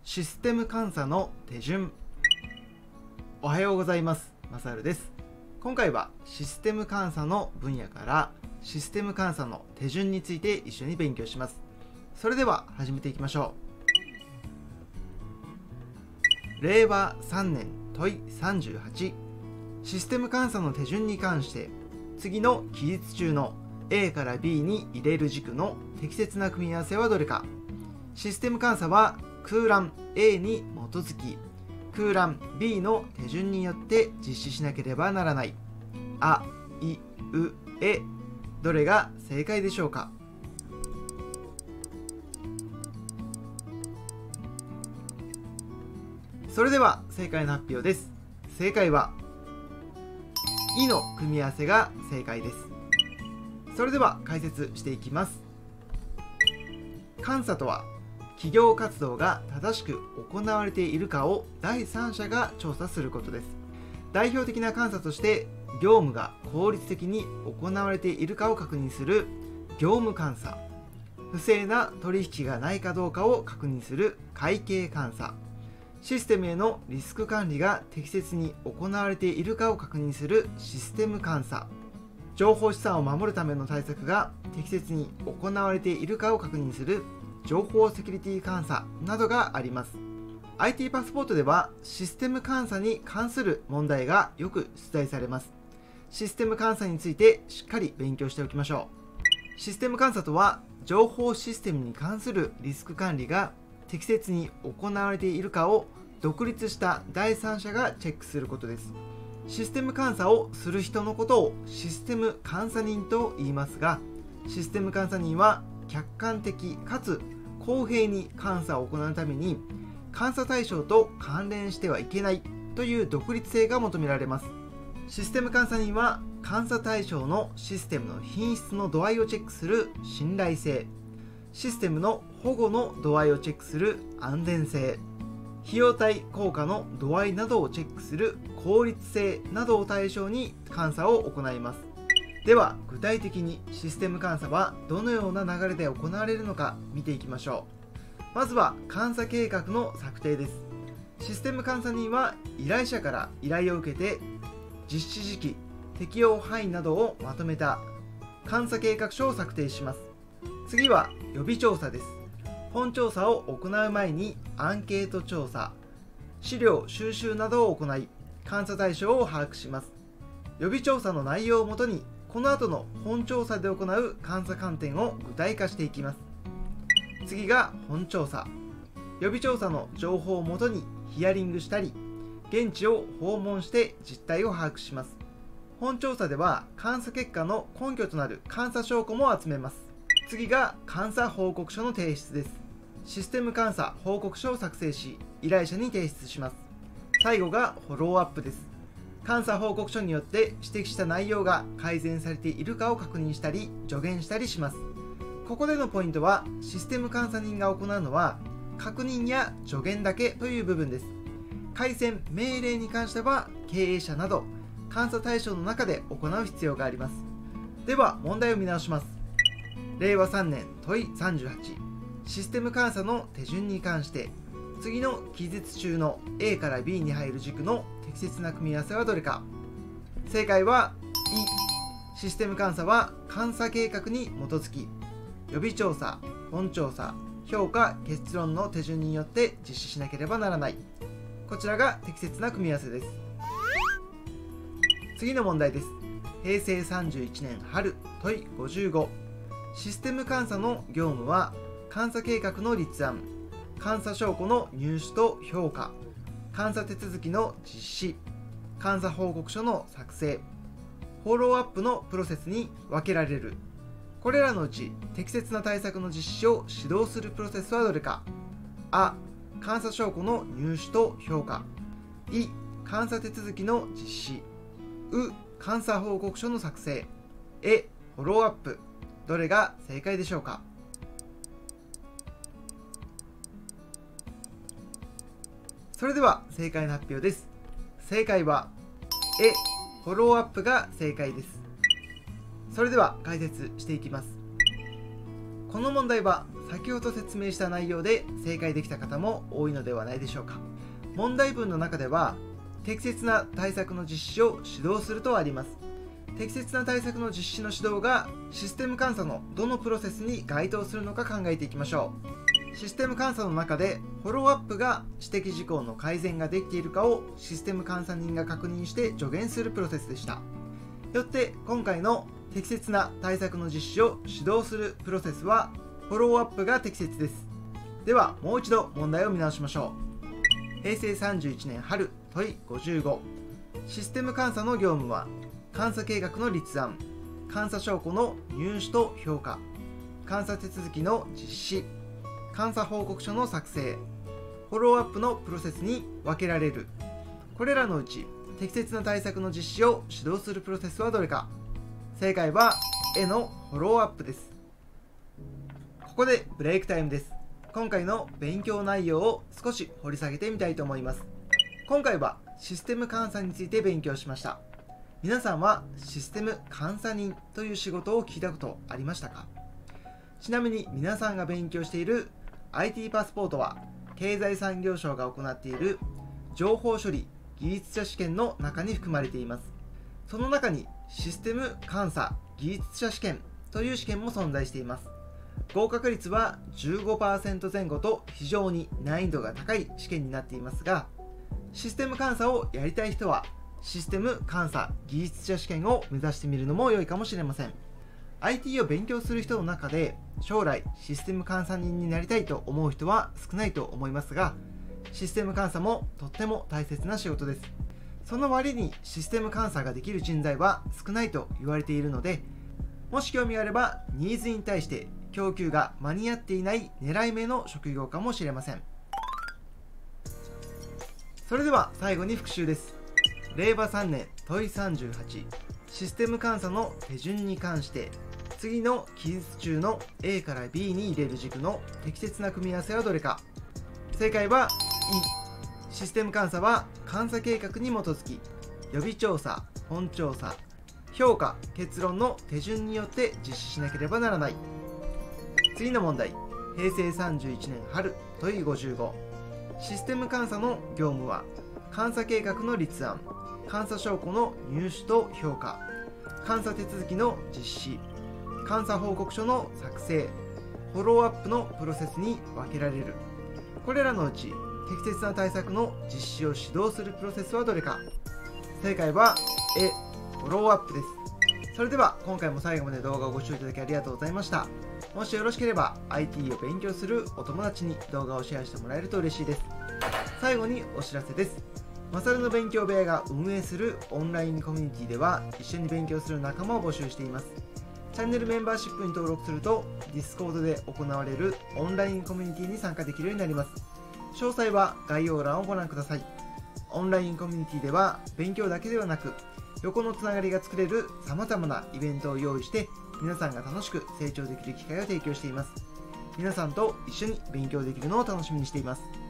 システム監査の手順。おはようございます。マサルです。今回はシステム監査の分野からシステム監査の手順について一緒に勉強します。それでは始めていきましょう。令和3年問い38、システム監査の手順に関して次の記述中の A から B に入れる軸の適切な組み合わせはどれか。システム監査は空欄 A に基づき空欄 B の手順によって実施しなければならない。あ、い、う、え、どれが正解でしょうか。それでは正解の発表です。正解は、いの組み合わせが正解です。それでは解説していきます。監査とは、企業活動が正しく行われているかを第三者が調査することです。代表的な監査として、業務が効率的に行われているかを確認する業務監査、不正な取引がないかどうかを確認する会計監査、システムへのリスク管理が適切に行われているかを確認するシステム監査、情報資産を守るための対策が適切に行われているかを確認する情報セキュリティ監査などがあります。 IT パスポートではシステム監査に関する問題がよく出題されます。システム監査についてしっかり勉強しておきましょう。システム監査とは、情報システムに関するリスク管理が適切に行われているかを独立した第三者がチェックすることです。システム監査をする人のことをシステム監査人と言いますが、システム監査人は客観的かつ公平に監査を行うために、監査対象と関連してはいけないという独立性が求められます。システム監査人は監査対象のシステムの品質の度合いをチェックする信頼性、システムの保護の度合いをチェックする安全性、費用対効果の度合いなどをチェックする効率性などを対象に監査を行います。では具体的にシステム監査はどのような流れで行われるのか見ていきましょう。まずは監査計画の策定です。システム監査人は依頼者から依頼を受けて、実施時期、適用範囲などをまとめた監査計画書を策定します。次は予備調査です。本調査を行う前にアンケート調査、資料収集などを行い、監査対象を把握します。予備調査の内容をもとに、この後の本調査で行う監査観点を具体化していきます。次が本調査。予備調査の情報をもとにヒアリングしたり、現地を訪問して実態を把握します。本調査では監査結果の根拠となる監査証拠も集めます。次が監査報告書の提出です。システム監査報告書を作成し、依頼者に提出します。最後がフォローアップです。監査報告書によって指摘した内容が改善されているかを確認したり助言したりします。ここでのポイントは、システム監査人が行うのは確認や助言だけという部分です。改善命令に関しては経営者など監査対象の中で行う必要があります。では問題を見直します。令和3年問い38、システム監査の手順に関して次の記述中の A から B に入る軸の適切な組み合わせはどれか。正解は、い。システム監査は監査計画に基づき、予備調査、本調査、評価、結論の手順によって実施しなければならない。こちらが適切な組み合わせです。次の問題です。平成31年春問い55、システム監査の業務は監査計画の立案、監査証拠の入手と評価、監査手続きの実施、監査報告書の作成、フォローアップのプロセスに分けられる。これらのうち適切な対策の実施を指導するプロセスはどれか。あ、監査証拠の入手と評価。い、監査手続きの実施。う、監査報告書の作成。え、フォローアップ。どれが正解でしょうか。それでは正解の発表です。正解は、フォローアップが正解です。それでは解説していきます。この問題は先ほど説明した内容で正解できた方も多いのではないでしょうか。問題文の中では適切な対策の実施を指導するとあります。適切な対策の実施の指導がシステム監査のどのプロセスに該当するのか考えていきましょう。システム監査の中でフォローアップが指摘事項の改善ができているかをシステム監査人が確認して助言するプロセスでした。よって今回の適切な対策の実施を指導するプロセスはフォローアップが適切です。ではもう一度問題を見直しましょう。平成31年春問い55。システム監査の業務は監査計画の立案、監査証拠の入手と評価、監査手続きの実施、監査報告書の作成、フォローアップのプロセスに分けられる。これらのうち適切な対策の実施を指導するプロセスはどれか。正解は A のフォローアップです。ここでブレイクタイムです。今回の勉強内容を少し掘り下げてみたいと思います。今回はシステム監査について勉強しました。皆さんはシステム監査人という仕事を聞いたことありましたか？ちなみに皆さんが勉強している IT パスポートは経済産業省が行っている情報処理技術者試験の中に含まれています。その中にシステム監査技術者試験という試験も存在しています。合格率は 15% 前後と非常に難易度が高い試験になっていますが、システム監査をやりたい人はシステム監査技術者試験を目指してみるのも良いかもしれません。 IT を勉強する人の中で将来システム監査人になりたいと思う人は少ないと思いますが、システム監査もとっても大切な仕事です。その割にシステム監査ができる人材は少ないと言われているので、もし興味があればニーズに対して供給が間に合っていない狙い目の職業かもしれません。それでは最後に復習です。令和3年問い38。システム監査の手順に関して次の記述中の A から B に入れる軸の適切な組み合わせはどれか。正解は E。 システム監査は監査計画に基づき予備調査、本調査、評価、結論の手順によって実施しなければならない。次の問題。平成31年春問い55。システム監査の業務は監査計画の立案、監査証拠の入手と評価、監査手続きの実施、監査報告書の作成、フォローアップのプロセスに分けられる。これらのうち適切な対策の実施を指導するプロセスはどれか。正解は A、フォローアップです。それでは今回も最後まで動画をご視聴いただきありがとうございました。もしよろしければ IT を勉強するお友達に動画をシェアしてもらえると嬉しいです。最後にお知らせです。マサルの勉強部屋が運営するオンラインコミュニティでは一緒に勉強する仲間を募集しています。チャンネルメンバーシップに登録すると Discord で行われるオンラインコミュニティに参加できるようになります。詳細は概要欄をご覧ください。オンラインコミュニティでは勉強だけではなく横のつながりが作れる様々なイベントを用意して皆さんが楽しく成長できる機会を提供しています。皆さんと一緒に勉強できるのを楽しみにしています。